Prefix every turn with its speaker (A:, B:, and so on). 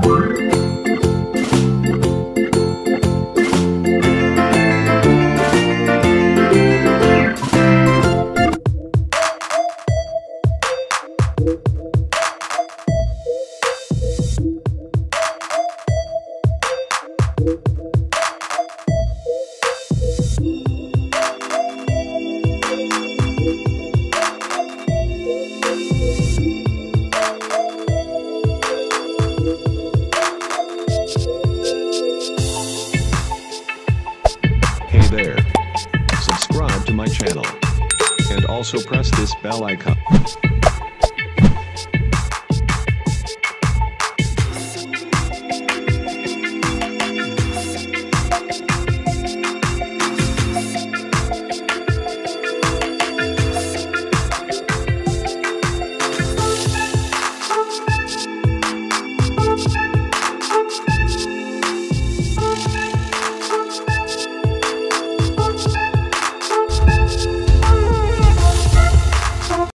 A: Hey there. Subscribe to my channel. And also press this bell icon.